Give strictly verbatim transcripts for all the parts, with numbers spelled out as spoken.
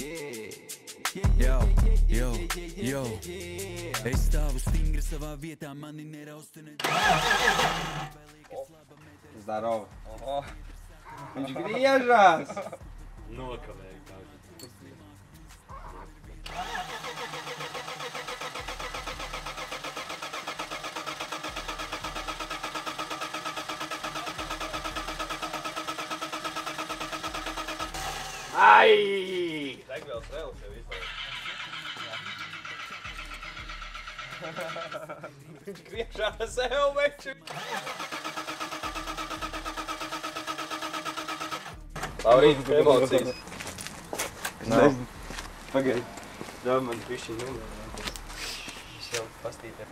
Jo, jo, jo. Es stāvu stingri savā vietā, mani neraustini. Zdarova. Oho. Viņš griežās. Nokavēja kādu. Ai! Degvielas vēl tev izvēl. Viņš griežās sev, veču. Laurīt, emocijas. Es nezinu. Pagaid. Ļauj man pišķi nenāk. Es jau pastītē.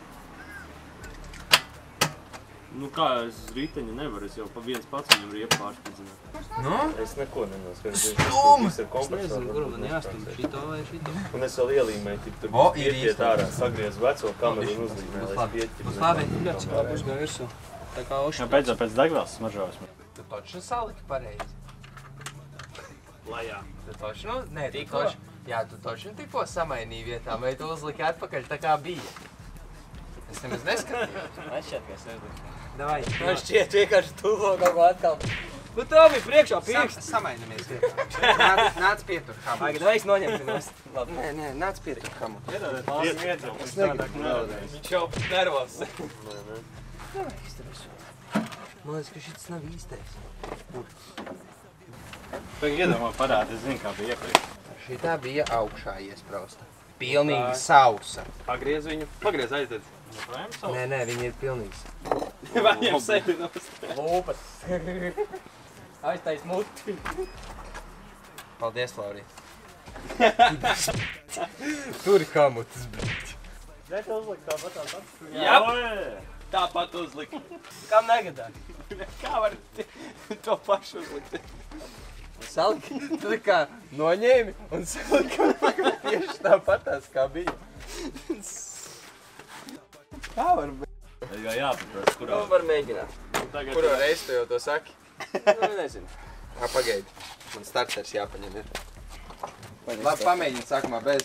Nu kā, es uz riteņa nevaru, es jau pa viens pats viņam riepu pārspīdzināt. Nu? Es neko nenoskatu. Stūm! Es nezinu, kur man jāstum, šito vai šito. Un es vēl ielīmēju, tik tur O, ir pieķiet īsti. ārā, sagriez veco kameru un uzlīmēju, lai es pieķiet. Būs labi, ļoti kā uzgāja virsū. Tā kā oši. Jā, beidzot pēc degvielas smaržojas man. Tu točnu saliki pareizi. Lajā. Tu točnu? Nē, tu točnu. Jā, tu točnu tikko samainīji vietām, vai tu uzliki atpakaļ tā kā bija? Es nemaz neskatījos. Es šķiet, ka es nezinu. Davai. Man šķiet vienkārši tuvo kaut ko atkal. Nu tā bija priekšā pirksts. Samainamies vietā. Nāc, nāc pietur hamu. Vai, vai es noņemtu nost? Labi. Nē, nē, nāc pietur hamu. Iedodiet iedzēl, es negribu nevēlēs. Viņš jau nervos. Davai, izturēšu. Man liekas, ka šis nav īstais. Tagad iedomā parādi, es zinu, kā bija iepriekš. Šitā bija augšā iesprausta. Pilnīgi sausa. Pagriez viņu. Pagriez aiziet. Nē, nē, viņi ir pilnīgs. Viņam sevi nost. Lūpas. Aiztais muti. Paldies, Laurīt. Tur kamutis, brīd. Nē, tu uzlikt tāpat tāpat. Jap. Tāpat uzlikt. Kam negadāt? Kā var to pašu uzlikt? Saliki, tu tā kā noņēmi un saliki tieši tāpatās, kā bija. Kā var būt? Jā, jāpatrast, kurā. Nu, var mēģināt. Tagad Kuro reizi tu jau to saki? Nu, nezinu. Ā, pagaidi. Man starters jāpaņem ir. Labi, pamēģini sākumā bez.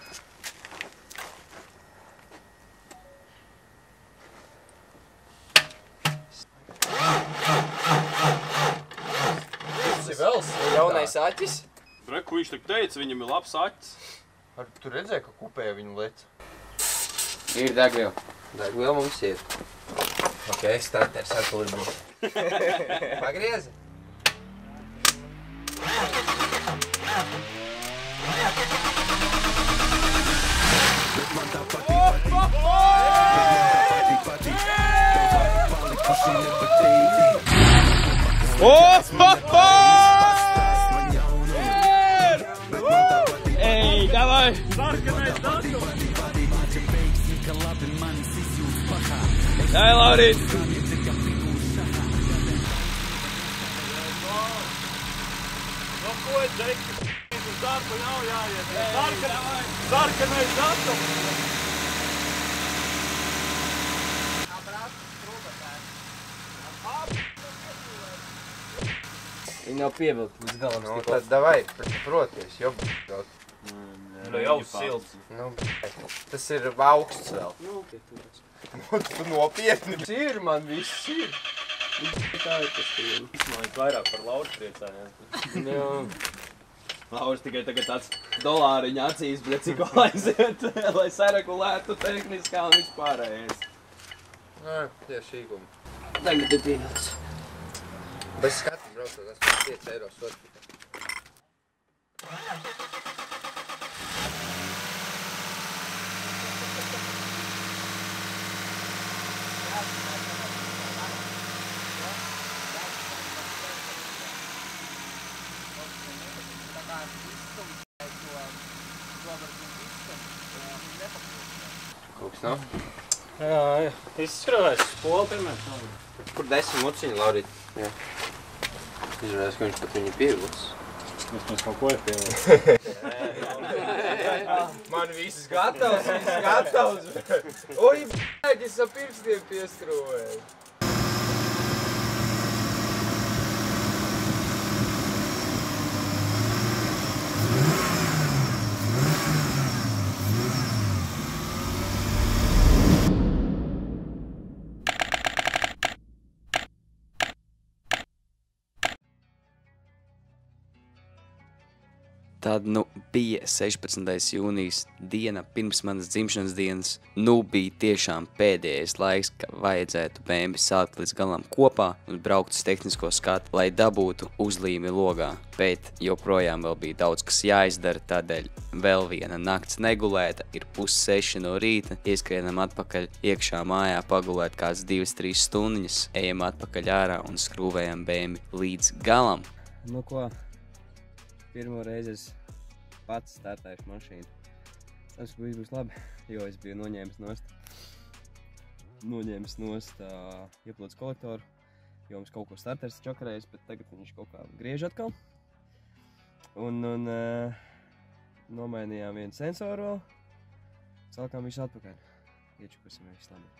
Sibels, jaunais aķis. Re, ko viņš tak teica, viņam ir labs aķis. Ar, tu redzēji, ka kupēja viņu lec? Ir degviela. Degviela mums ir. Ok, starters ar tur būs. Pagriezi. Ej, davai! Dai, Laurīt! No ko, Džeki? Uz darbu nav jāiet. Sarkanais datums. Viņi nav pievilkt līdz galam. Nu, tad davai, proties, jo b***ot. Nu, jau silts. Nu, tas ir augsts vēl. Nu, Tu nopietni. Ir, man viss ir. tā ir tas, ka man liekas vairāk par Lauru priecājās. Jā. Lauris tikai tagad tāds dolāriņa acīs, bet cik aiziet, lai saregulētu tehniskā un vispārējais. Nē, tieši īgumi. Tagad ir pievilks. Bez skatu braucot, esmu pieci eiro sots. Kaut kas nav? Jā, jā. Izskrāvēs skolu pirmēc. Kur desmit muciņi, Laurīt? Jā. Izrādās, ka viņš pat viņu pievilks. Es mēs kaut ko ir pievilks. Man viss gatavs, viss gatavs. Oi, b***ķi, es ap pirkstiem pieskrūvēju. Tad, nu, bija sešpadsmitais jūnijas diena pirms manas dzimšanas dienas. Nu, bija tiešām pēdējais laiks, ka vajadzētu bēmbi sākt līdz galam kopā un braukt uz tehnisko skatu, lai dabūtu uzlīmi logā. Bet joprojām vēl bija daudz, kas jāizdara, tādēļ vēl viena nakts negulēta, ir pus seši no rīta, ieskrienam atpakaļ iekšā mājā pagulēt kāds divas, trīs stundiņas, ejam atpakaļ ārā un skrūvējam bēmbi līdz galam. Nu ko? Pirmo reizi es pats startēšu mašīnu. Tas, ka viss būs labi, jo es biju noņēmis nost, noņēmis nost uh, ieplūdes kolektoru, jo mums kaut ko starters čakarējis, bet tagad viņš kaut kā griež atkal. Un, un uh, nomainījām vienu sensoru vēl, salkām visu atpakaļ. Iečukosim visu labi.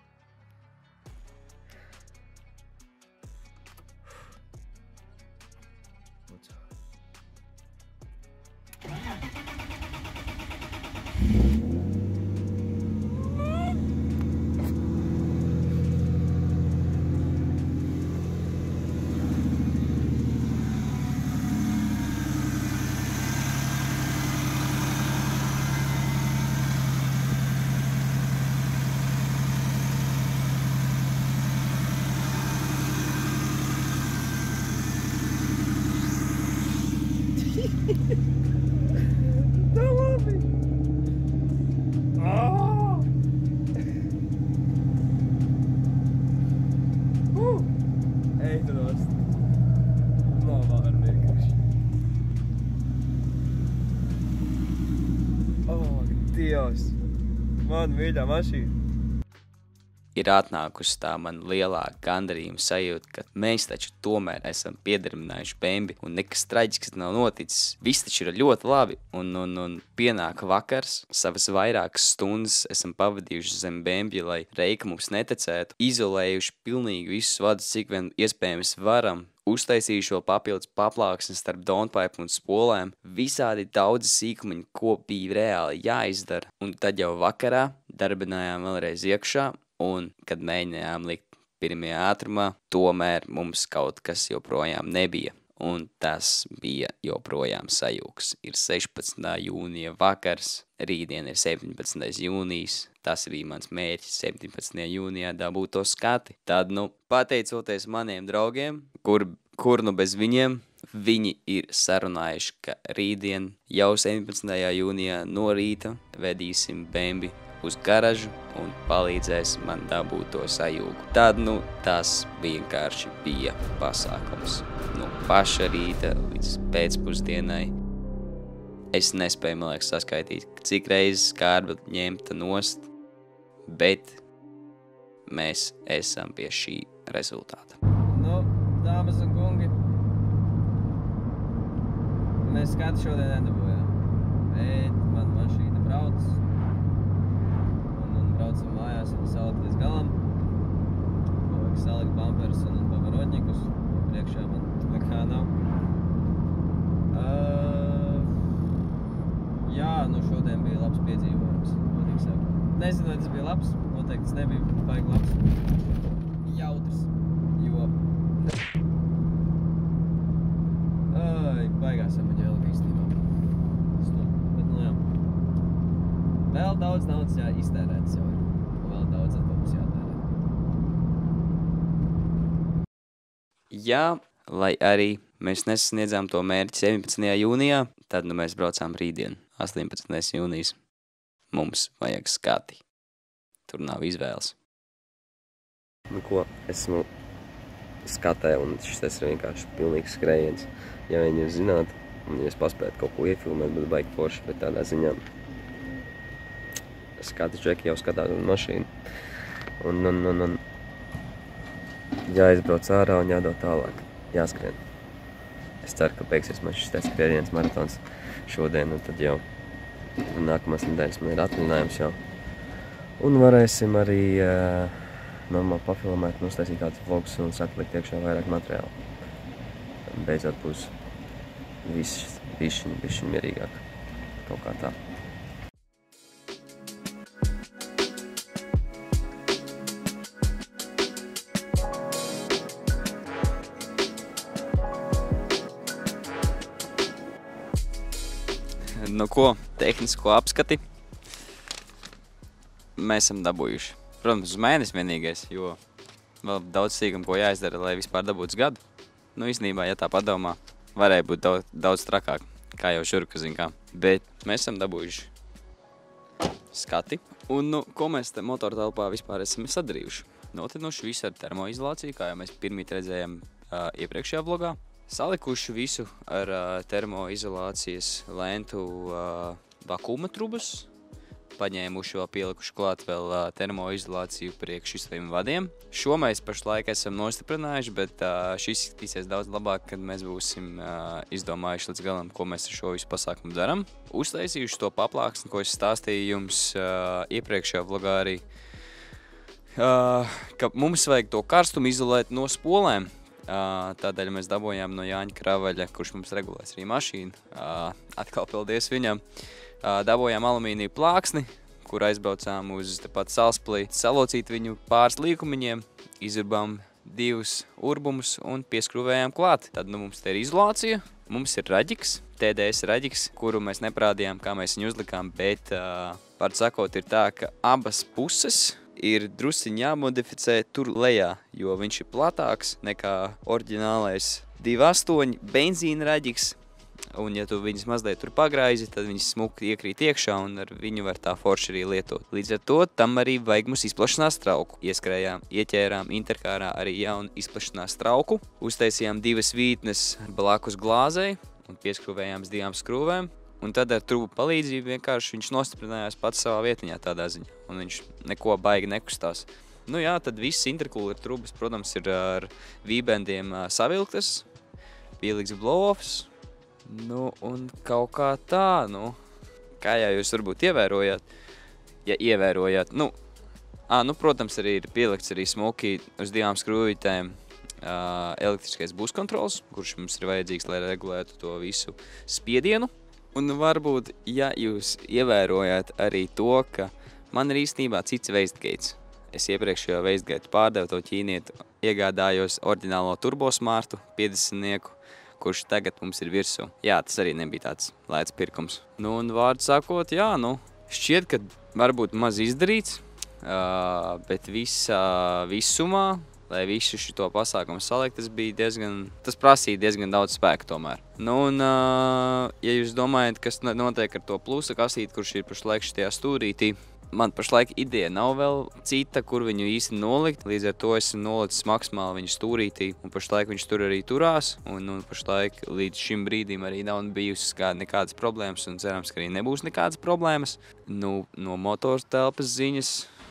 Tā labi! Oh! Uh! Ej tu nost! Nav var vienkārši. Oh, Dievs! Man mīļā mašīna! Ir atnākusi tā man lielā gandarījuma sajūta, ka mēs taču tomēr esam piedarbinājuši bēmbi un nekas traģisks nav noticis. Viss taču ir ļoti labi un, un, un pienāk vakars, savas vairākas stundas esam pavadījuši zem bēmbi, lai reika mums netecētu, izolējuši pilnīgi visus vadus, cik vien iespējams varam, uztaisījuši vēl papildus paplāksni starp downpipe un spolēm, visādi daudzi sīkumiņi, ko bija reāli jāizdara, un tad jau vakarā darbinājām vēlreiz iekšā. Un, kad mēģinājām likt pirmajā ātrumā, tomēr mums kaut kas joprojām nebija. Un tas bija joprojām sajūgs. Ir sešpadsmitā jūnija vakars, rītdien ir septiņpadsmitais jūnijas. Tas bija mans mērķis septiņpadsmitajā jūnijā dabūt to skati. Tad, nu, pateicoties maniem draugiem, kur, kur nu bez viņiem, viņi ir sarunājuši, ka rītdien jau septiņpadsmitajā jūnijā no rīta vedīsim bēmbi uz garažu un palīdzēs man dabūt to sajūgu. Tad, nu, tas vienkārši bija pasākums. No paša rīta līdz pēcpusdienai. Es nespēju, man liekas, saskaitīt, cik reizes skārba ņemta nost, bet mēs esam pie šī rezultāta. Nu, dāmas un kungi, mēs skatu šodien nedabūjām, bet man mašīna brauc. Braucam mājās un salikt līdz galam. Vajag salikt bumperus un pavarotņikus. Priekšā man nekā nav. Uh, jā, nu šodien bija labs piedzīvojums, godīgi sakot. Nezinu, vai tas bija labs. Noteikti tas nebija baigi labs. Jautrs. Jo... Ai, baigā samaģēlika īstenībā. Bet nu jā. Vēl daudz naudas jā, iztērētas jau ir. Vēl daudz atpūs jātērē. Jā, lai arī mēs nesasniedzām to mērķi septiņpadsmitajā jūnijā, tad nu mēs braucām rītdien, astoņpadsmitais jūnijas. Mums vajag skati. Tur nav izvēles. Nu ko, esmu skatē un šis ir vienkārši pilnīgs skrējiens. Ja viņi jūs zināt, un ja es paspētu kaut ko iefilmēt, būtu baigi forši, bet tādā ziņā skati džeki jau skatās uz mašīnu. Un, un, un, un jāizbrauc ārā un jādod tālāk. Jāskrien. Es ceru, ka beigsies man šis skrējiens maratons šodien, un tad jau nākamās nedēļas man ir atvaļinājums jau. Un varēsim arī uh, normāli pafilmēt un uztaisīt kādus vlogus un saklikt iekšā vairāk materiālu. Beidzot būs viss bišķiņ, bišķiņ mierīgāk. Kaut kā tā. nu ko, tehnisko apskati mēs esam dabūjuši. Protams, uz mēnesi vienīgais, jo vēl daudz sīkam, ko jāizdara, lai vispār dabūtu gadu. Nu, īstenībā, ja tā padomā, varēja būt daudz, daudz trakāk, kā jau šurka zin kā. Bet mēs esam dabūjuši skati. Un, nu, ko mēs te motoru telpā vispār esam sadarījuši? Notinuši visu ar termoizolāciju, kā jau mēs pirmīt redzējām uh, iepriekšējā vlogā. Salikuši visu ar uh, termoizolācijas lentu uh, vakuma trubas. Paņēmuši vēl pielikuši klāt vēl uh, termoizolāciju priekš šiem vadiem. Šo mēs pašlaik esam nostiprinājuši, bet uh, šis izskatīsies daudz labāk, kad mēs būsim uh, izdomājuši līdz galam, ko mēs ar šo visu pasākumu daram. Uztaisījuši to paplāksni, ko es stāstīju jums uh, iepriekšējā vlogā arī, uh, ka mums vajag to karstumu izolēt no spolēm. Uh, tādēļ mēs dabūjām no Jāņa Kravaļa, kurš mums regulēs arī mašīnu. Uh, atkal paldies viņam. Uh, dabūjām alumīniju plāksni, kur aizbraucām uz tepat Salsplī, salocīt viņu pāris līkumiņiem, izurbām divus urbumus un pieskrūvējām klāt. Tad nu, mums te ir izolācija, mums ir raģiks, T D S raģiks, kuru mēs neprādījām, kā mēs viņu uzlikām, bet, uh, var sakot, ir tā, ka abas puses ir drusciņ jāmodificē tur lejā, jo viņš ir platāks nekā oriģinālais divi astoņi benzīna raģiks. Un, ja tu viņas mazliet tur pagraizi, tad viņas smuki iekrīt iekšā un ar viņu var tā forši arī lietot. Līdz ar to tam arī vajag mums izplašanās trauku. Ieskrējām, ieķērām interkārā arī jaunu izplašanās trauku. Uztaisījām divas vītnes blakus glāzei un pieskrūvējām uz divām skrūvēm. Un tad ar trubu palīdzību vienkārši viņš nostiprinājās pats savā vietiņā tādā ziņā. Un viņš neko baigi nekustās. Nu jā, tad viss intercooler trubas, protams, ir ar vībendiem savilktas, pieliks blow-offs. Nu, un kaut kā tā, nu, kā jau jūs varbūt ievērojāt, ja ievērojāt, nu, ā, nu, protams, arī ir pielikts arī smuki uz divām skrūvītēm uh, elektriskais buskontrols, kurš mums ir vajadzīgs, lai regulētu to visu spiedienu. Un varbūt, ja jūs ievērojāt arī to, ka man ir īstenībā cits wastegates. Es iepriekšējo wastegate pārdevu to ķīnietu, iegādājos oriģinālo turbosmārtu piecdesmitnieku, kurš tagad mums ir virsū. Jā, tas arī nebija tāds lēts pirkums. Nu, un vārdu sakot, jā, nu, šķiet, ka varbūt maz izdarīts, uh, bet visā visumā, lai visu šito pasākumu salikt, tas bija diezgan, tas prasīja diezgan daudz spēku tomēr. Nu, un, uh, ja jūs domājat, kas notiek ar to plusa kasīti, kurš ir pašlaik šitajā stūrītī, man pašlaik ideja nav vēl cita, kur viņu īsti nolikt. Līdz ar to esmu nolicis maksimāli viņu stūrītī, un pašlaik viņš tur arī turās. Un, un pašlaik līdz šim brīdim arī nav bijusi nekādas problēmas, un cerams, ka arī nebūs nekādas problēmas. Nu, no motora telpas ziņas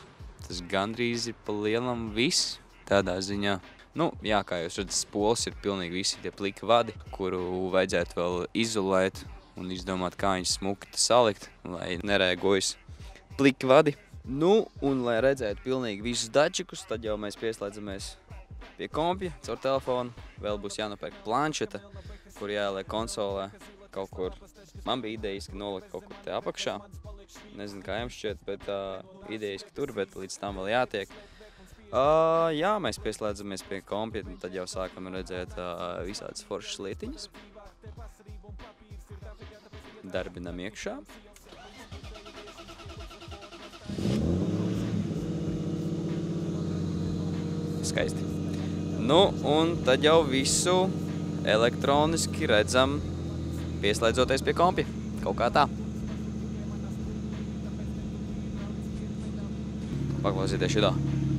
tas gandrīz ir pa lielam viss tādā ziņā. Nu, jā, kā jūs redzat, spols ir pilnīgi visi tie pliki vadi, kuru vajadzētu vēl izolēt un izdomāt, kā viņus smuki salikt, lai nerēgojas pliki vadi. Nu, un lai redzētu pilnīgi visus dačikus, tad jau mēs pieslēdzamies pie kompja caur telefonu. Vēl būs jānopērk planšeta, kur jāieliek konsolē kaut kur. Man bija idejiski nolikt kaut kur te apakšā. Nezinu, kā jums šķiet, bet uh, idejiski tur, bet līdz tam vēl jātiek. Uh, jā, mēs pieslēdzamies pie kompja, un tad jau sākam redzēt uh, visādas foršas lietiņas. Darbinam iekšā. Skaisti. Nu, un tad jau visu elektroniski redzam, pieslēdzoties pie kompja. Kaut kā tā. Paklausieties šitā.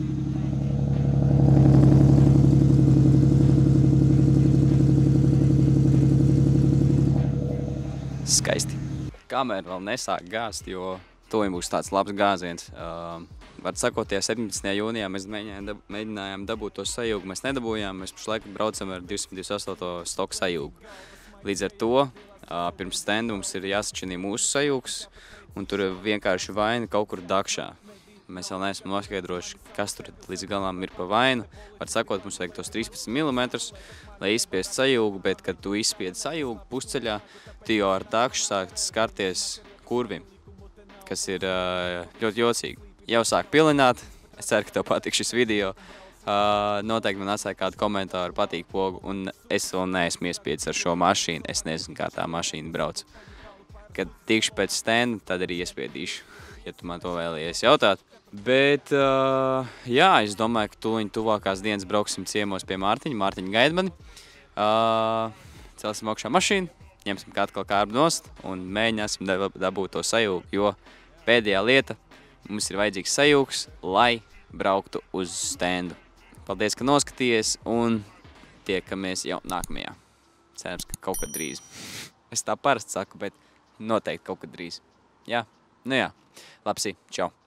Skaisti. Kamēr vēl nesāk gāzt, jo to būs tāds labs gāziens. Uh, var sakot, ja septiņpadsmitajā jūnijā mēs mēģinājām, dab mēģinājām dabūt to sajūgu, mēs nedabūjām, mēs pašlaik braucam ar divsimt divdesmit astoto stoku sajūgu. Līdz ar to, uh, pirms stenda mums ir jāsačinī mūsu sajūgs, un tur vienkārši vaina kaut kur dakšā. Mēs vēl neesam noskaidrojuši, kas tur līdz galam ir pa vainu. Var sakot, mums vajag tos trīspadsmit milimetrus, lai izspiest sajūgu, bet, kad tu izspied sajūgu pusceļā, tu jau ar dakšu sākt skarties kurvim, kas ir uh, ļoti jocīgi. Jau sāk pilināt, es ceru, ka tev patīk šis video. Uh, noteikti man atstāja kādu komentāru, patīk pogu, un es vēl neesmu iespiedis ar šo mašīnu. Es nezinu, kā tā mašīna brauc. kad tikšu pēc stenda, tad arī iespiedīšu, ja tu man to vēlējies jautāt. Bet, uh, jā, es domāju, ka tūliņ tuvākās dienas brauksim ciemos pie Mārtiņa. Mārtiņa gaida mani. Uh, celsim augšā mašīnu, ņemsim kā atkal kārbu nost un mēģināsim dabūt to sajūgu, jo pēdējā lieta mums ir vajadzīgs sajūgs, lai brauktu uz stendu. Paldies, ka noskatījies un tiekamies jau nākamajā. Cerams, ka kaut kad drīz. Es tā parasti saku, bet noteikti kaut kad drīz. Jā, nu jā. Labsī, čau.